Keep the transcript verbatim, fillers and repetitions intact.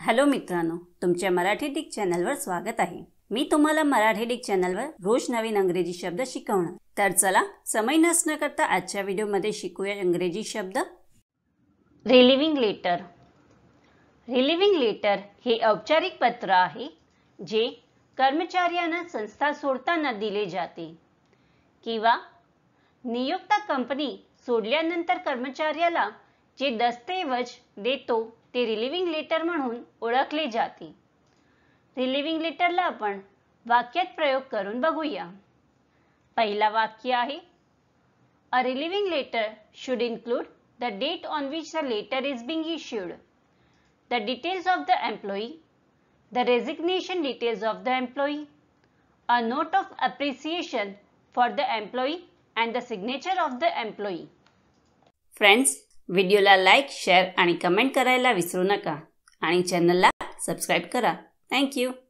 Hello मित्रांनो, तुमच्या Marathi Dick चॅनलवर स्वागत आहे। मी तुम्हाला मराठी डिक चॅनलवर रोज नवीन इंग्रजी शब्द शिकवणार। तर चला समय नष्ट न करता आजच्या व्हिडिओमध्ये शिकूया इंग्रजी शब्द। रिलीव्हिंग लेटर। रिलीव्हिंग लेटर हे औपचारिक पत्र आहे जे कर्मचाऱ्यांना संस्था सोडताना दिले जाते किंवा नियोक्ता कंपनी सोडल्यानंतर कर्मचाऱ्याला जे दस्तऐवज देतो ते रिलीव्हिंग लेटर म्हणून ओळखले जाते। रिलीव्हिंग लेटरला आपण वाक्यात प्रयोग करून बघूया। पहिला वाक्य आहे, A relieving letter should include the date on which the letter is being issued, the details of the employee, the resignation details of the employee, a note of appreciation for the employee and the signature of the employee. Friends, व्हिडिओला like, share आणि comment करायला विसरू नका आणि चॅनलला subscribe करा। Thank you.